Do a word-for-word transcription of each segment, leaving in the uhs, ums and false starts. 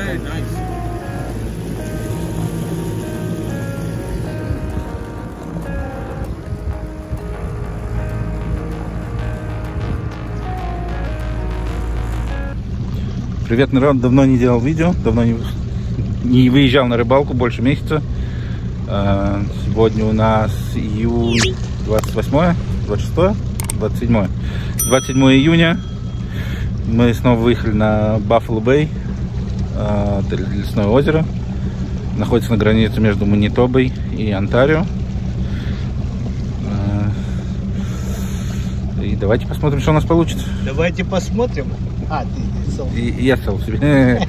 very nice. Привет, народ! Давно не делал видео, давно не, не выезжал на рыбалку, больше месяца. Сегодня у нас июнь, двадцать восьмое, двадцать шестое, двадцать седьмое. двадцать седьмое июня. Мы снова выехали на Buffalo Bay, лесное озеро. Находится на границе между Манитобой и Онтарио. И давайте посмотрим, что у нас получится. Давайте посмотрим. А, ты сел. И я сел себе.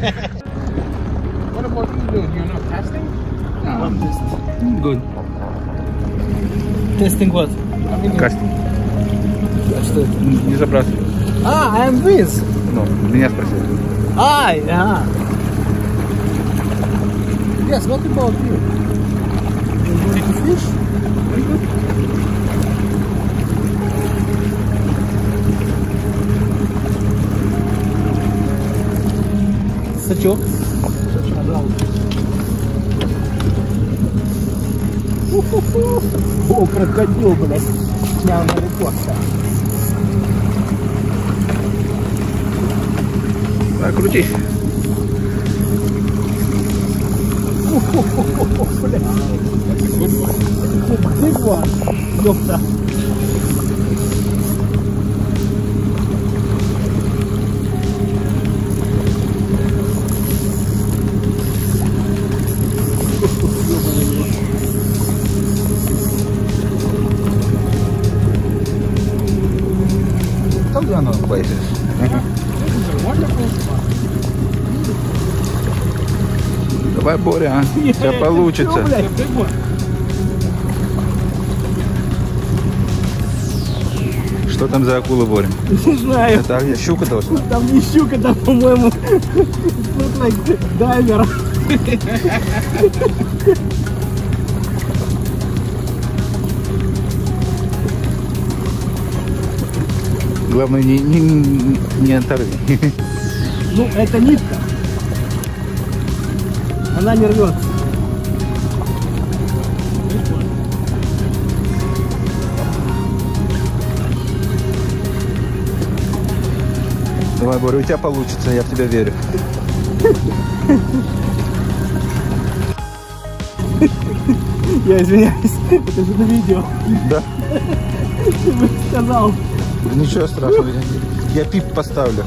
What about you doing? You're not testing? No, good. Testing what? Кастинг. А что это? Не забрасывай. А, I am with. Ну, меня спросили. А, yeah. Yes, what about you? You going to fish? Very good. Сачок. Пожалуйста. О, крокодил, блядь. Снял на рекорд. Так, крутись. О, блядь. Big one. Ёпта. Places. Давай, Боря, у тебя получится. Что там за акула, Боря? Не знаю. Это щука должна? Там не щука, там, по-моему, look like дайвер. Главное, не, не, не, не оторви. Ну, это нитка. Она не рвется. Давай, Боря, у тебя получится, я в тебя верю. Я извиняюсь, это же на видео. Да? Ты бы сказал. Ничего страшного, я пип поставлю.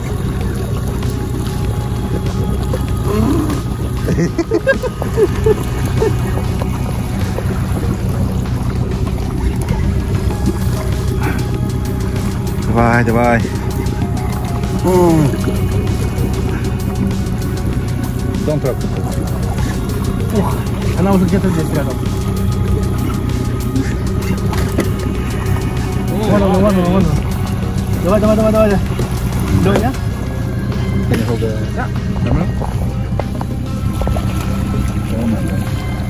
Давай, давай. Дом трапку. Ох, она уже где-то здесь рядом. Вон он, вон он, вон он. Давай, давай, давай, давай. Давай, я? Can you hold the Yeah. camera? Oh my God.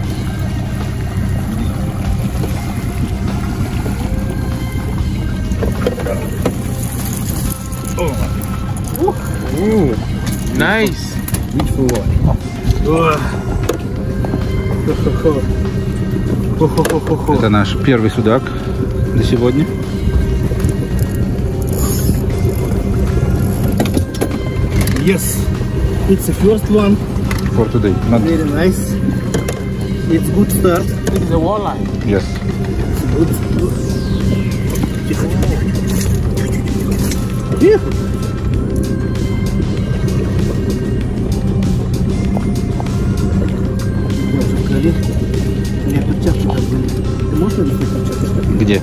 Oh my. Ooh, nice. Beautiful one. Это наш первый судак на сегодня. Yes, it's the first one. For today. Not... Very nice. It's good start. This is a walleye. Yes. It's good. Тихо, тихо. Тихо. Я уже в крови. У меня перчатки там были. Ты можешь нанести перчатки? Где?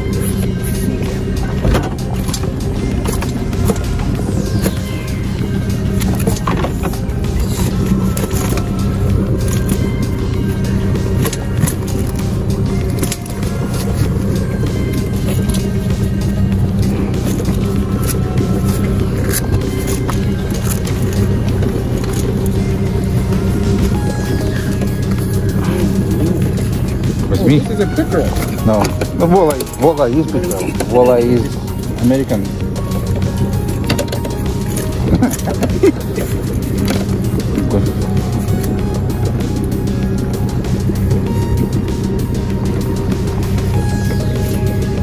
This is a pickerel. No. No, walleye. Walleye is pickerel. Walleye is American.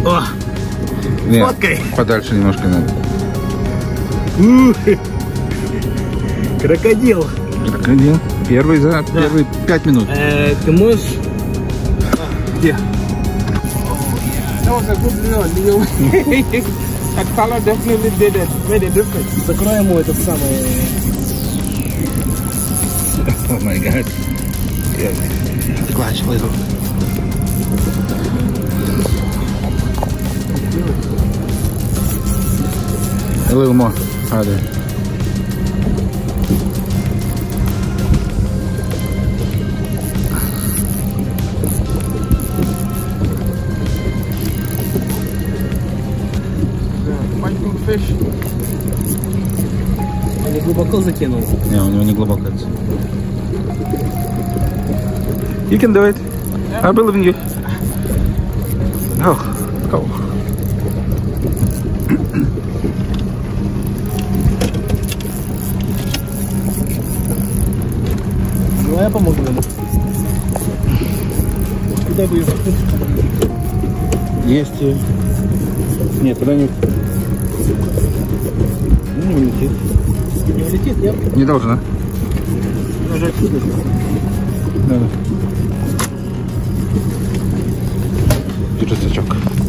О, Нет, фоткай. подальше немножко надо. Ух, крокодил. Крокодил. Первый за первые пять минут. Э, ты можешь... А, где? That was a good meal. That color definitely did it, made a difference. Закрой ему этот самый... О май гад. Clutch little. A little more harder. Quite good fish. Я не глубоко закинул. Не, у него не глубоко. You can do it. I believe in you. Oh, oh. Давай я помогу ему. Куда бы ее закрыть? Есть. Нет, туда не... Ну, не улетит. Не улетит, нет? Не должна. Она же отсюда. Да, да. Держи сачок.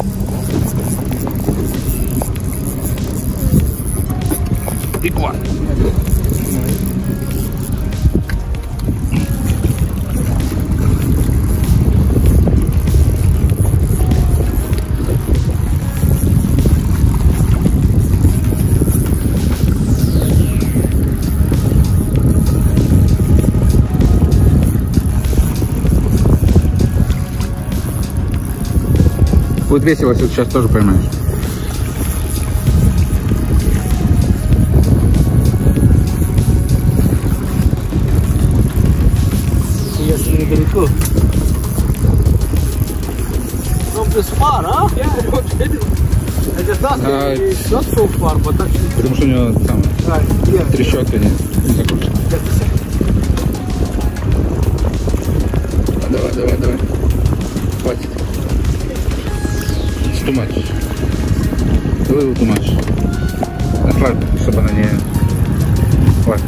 Big one. Будет весело, если ты сейчас тоже поймаешь. Если недалеко. From this far, huh? Yeah, I just thought Uh, it's not so far, but actually... Потому что у него там Right, yeah. трещотка не, не закручена. Давай, давай, давай. Хватит. It's too much. A little too much. Ослабь, чтобы она не... Хватит.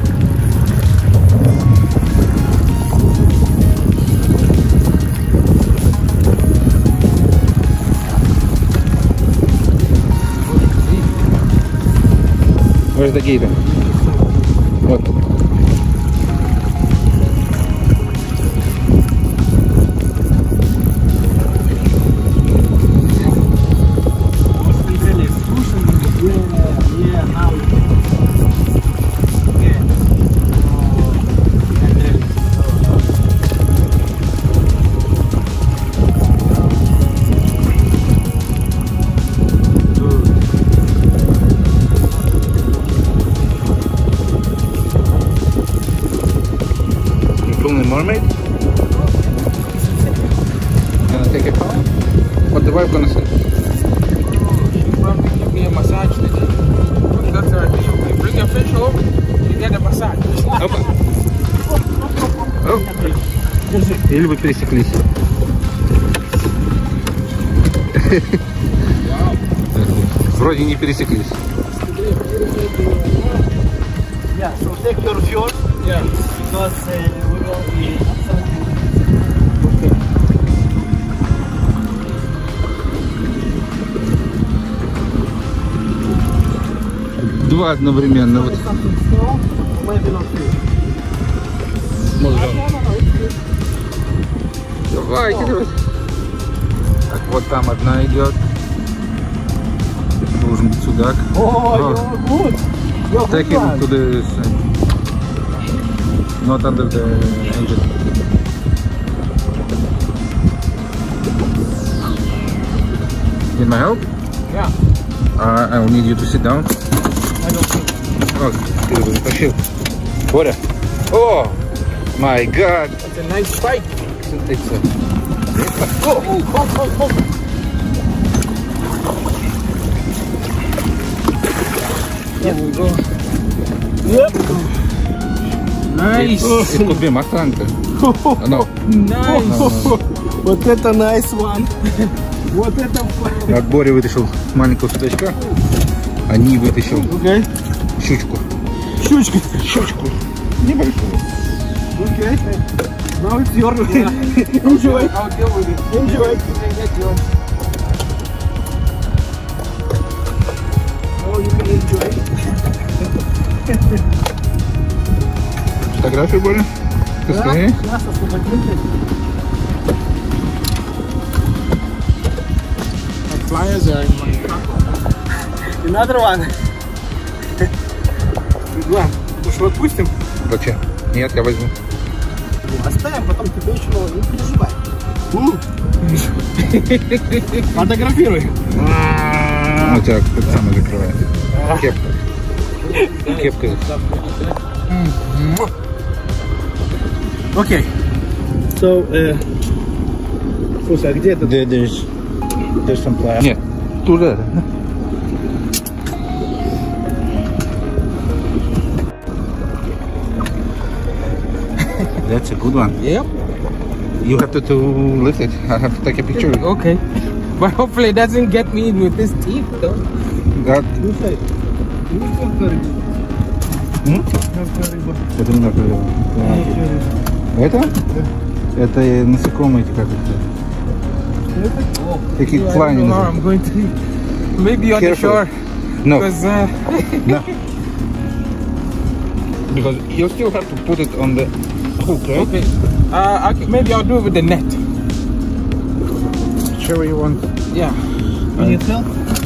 Where's the gator? Вот. Mermaid? Gonna take it home? What the wife gonna say? She probably give me a massage today. That's her idea. When you bring a fish home, you get a massage. Опа. Оп. Или вы пересеклись. Вроде не пересеклись. Yeah, so take your fjord. Yeah. Because uh, we will be Два одновременно. Вот. Можно. Давайте, давайте. Так, вот там одна идет. Должен быть судак. Oh, you're good. You're Take good him one. to the... Not under the engine. Need my help? Yeah. Uh, I will need you to sit down. I don't think. Oh, ты его затащил. Боря. Oh my God. It's a nice fight. It's a... Oh, oh, oh, oh, oh. There we go. Yep. Nice. It could be Mustang. No. Nice. No, no. Вот это nice one. Вот это... От Бори вытащил маленького судачка, а Ни вытащил Okay. щучку. Щучка. Щучку. Небольшую. Okay. Now it's your... Enjoy. I'll deal with it. Enjoy. Oh, you can enjoy. Фотографию, Боря? Ты скорее? Сейчас освободимся. Flyers are in my truck. Another one. Ладно, уж отпустим. Зачем? Нет, я возьму. Оставим, потом тебе еще не переживай. Фотографируй. У тебя это самое закрывает. Кепка. Кепка. Окей. So, э, слушай, а где это? There's, there's some pliers. Нет, туда. That's a good one. Yep. You have to, to lift it. I have to take a picture. Okay. But hopefully it doesn't get me with his teeth though. That, Слушай, ну сколько рыбы? м? Сколько рыбы? Это не такая рыба. Это? Это насекомые эти, как это? Такие Yeah, I don't клани. know how I'm going to. Maybe on the Careful. shore. No, Because uh, no. Because you still have to put it on the hook, right? okay. Uh, I can, maybe I'll do it with the net. Whichever you want. Yeah. You need help?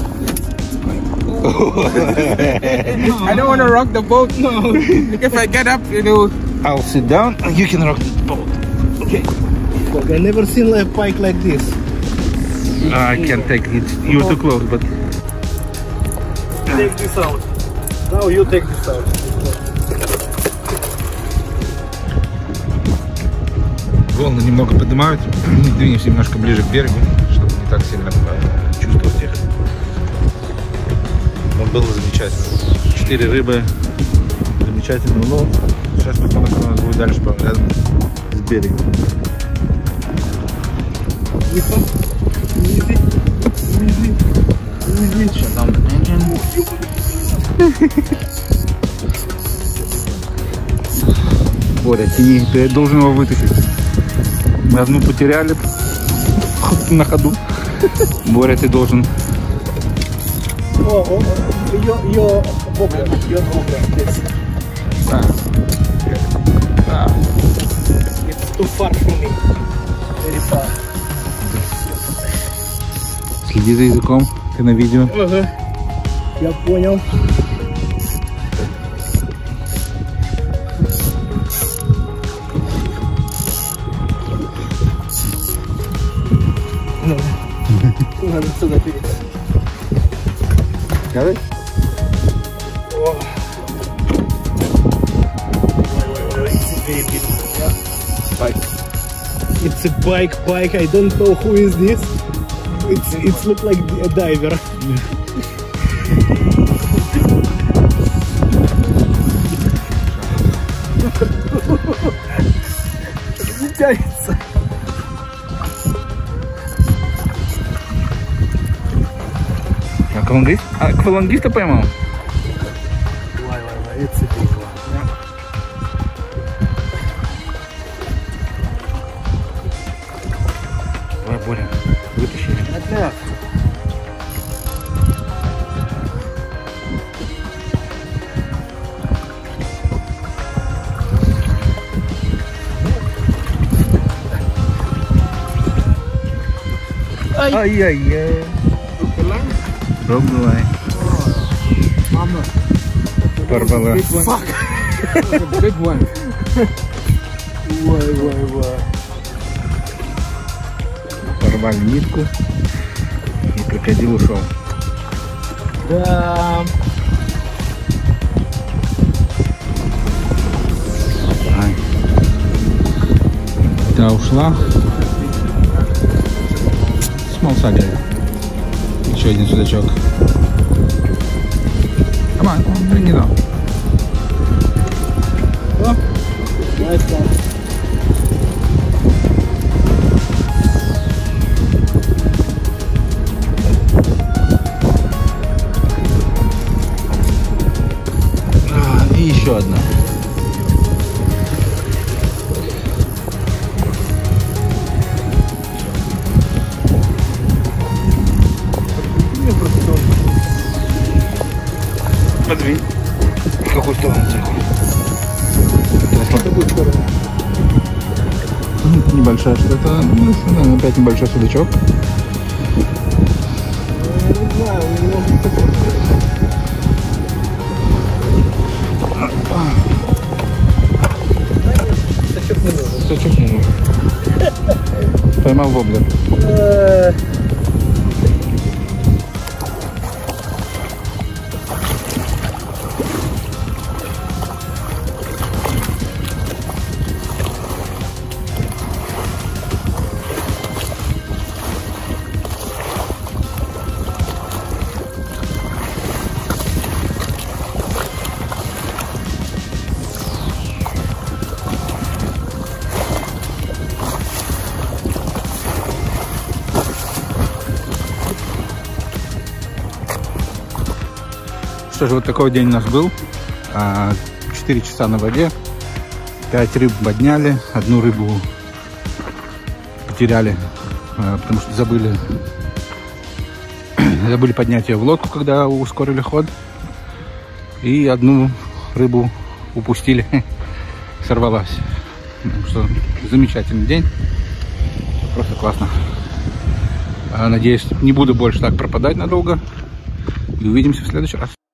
I don't want to rock the boat. No. If I get up, it'll. I'll sit down and you can rock the boat. Okay. Look, I never seen a pike like this. I can't take it. You're too close, but Take this out. Now you take this out. волны немного поднимают. Двинемся немножко ближе к берегу, чтобы не так сильно э, чувствовать их. Но было замечательно. Четыре рыбы. Замечательный улов. Сейчас мы посмотрим, у нас будет дальше рядом с берегом. Боря, тяни, ты должен его вытащить. Мы одну потеряли на ходу. Боря, ты должен. Oh, oh, oh. Your, your bobber, your bobber, yes. А. А. It's too far from me. Very far. Следи за языком, ты на видео. Ага. Я понял. Надо сюда перейти. Давай. О. It's a very big bike. It's a bike, bike. I don't know who is this. It's it's look like a diver. Не тянется. Аквалангист? А, аквалангиста поймал? Why, why, why? It's a big one. Давай, Боря, вытащи. Опять. Ай-яй-яй. Пробовай. Mama. Порвала. Big one. Fuck. That was a big one. Why, why, why? Порвали нитку. И крокодил ушел. Да. Ай. Та ушла. Small saga. Еще один судачок. Come on, bring it up. Oh, nice one. еще одна. Подвинь. В какую сторону ты? Небольшая что-то, ну, опять небольшой судачок. Не знаю, у него сачок не нужен. Сачок не нужен. Поймал воблер. Что же, вот такой день у нас был. четыре часа на воде. пять рыб подняли. Одну рыбу потеряли, потому что забыли, забыли поднять ее в лодку, когда ускорили ход. И одну рыбу упустили. Сорвалась. Так что замечательный день. Просто классно. Надеюсь, не буду больше так пропадать надолго. И увидимся в следующий раз.